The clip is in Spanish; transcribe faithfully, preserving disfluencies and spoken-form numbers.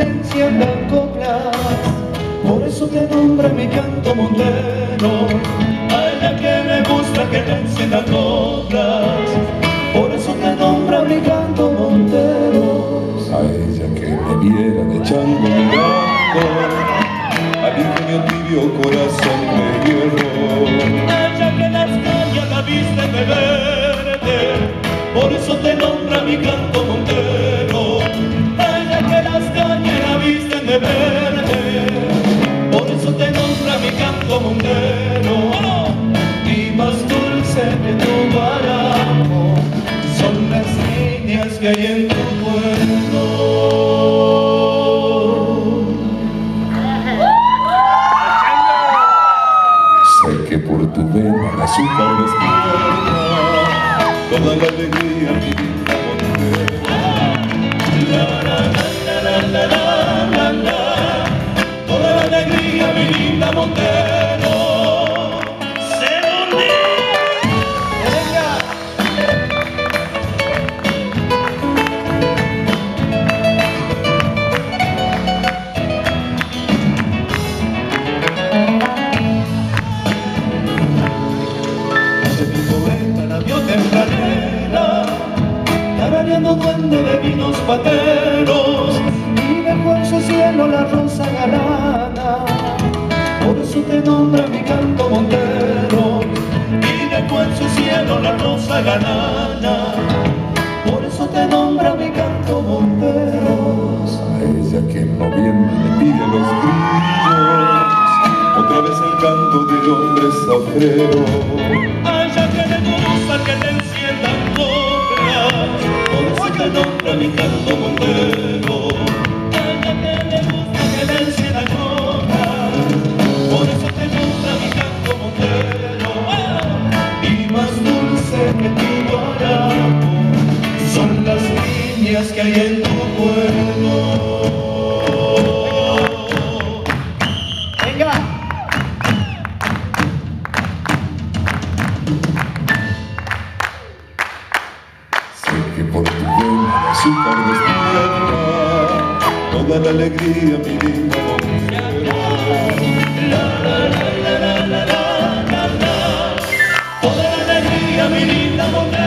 enciendan coplas, por eso te nombra mi canto montero. A ella que me gusta que le enciendan coplas, por eso te nombra mi canto montero. A ella que me viera de chango mirando, al ingenio tibio corazón de hierro. A ella que las cañas la visten de verde, por eso te nombra mi canto montero. A ella que las cañas la visten de verde, por eso te nombra mi canto montero. Y más dulce que tu guarapo son las líneas que hay en tu cuerpo. Sé que por tu vena el azúcar despierta toda la alegría mi vida montera. La, la, la, la, la, la, la, la, toda la alegría mi linda Montero. Se hunde. Venga. La vio tempranera, tarareando duende de vinos pateros, y dejó en su cielo la rosa galana, por eso te nombra mi canto montero. Y dejó en su cielo la rosa galana, por eso te nombra mi canto montero. A ella que en noviembre le pide a los grillos otra vez el canto del hombre zafrero. A ella que le gusta que te enciendan coplas, por eso te nombra mi canto montero. A ella que le gusta que te enciendan coplas, por eso te nombra mi canto montero. Y más dulce que tu guarapo son las líneas que hay en tu cuerpo. Venga. Que por tu vena el azúcar despierta toda la alegría mi linda Montero. La, la, la, la, la, la, la, la, toda la alegría mi linda Montero.